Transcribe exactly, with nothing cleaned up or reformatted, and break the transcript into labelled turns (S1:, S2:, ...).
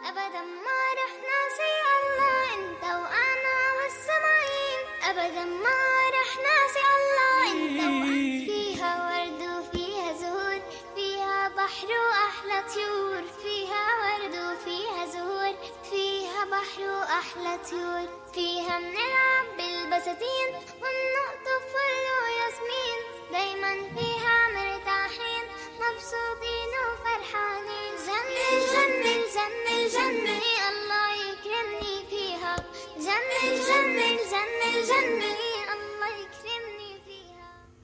S1: أبدا ما رح ناسي الله، أنت وأنا والسماعين. أبدا ما رح ناسي الله، أنت وأنا. فيها ورد وفيها زهور، فيها بحر وأحلى طيور. فيها ورد وفيها زهور، فيها بحر وأحلى طيور. فيها منلعب بالبساتين ومنقطف فل وياسمين. دايما فيها مرتاحين، مبسوطين وفرحانين.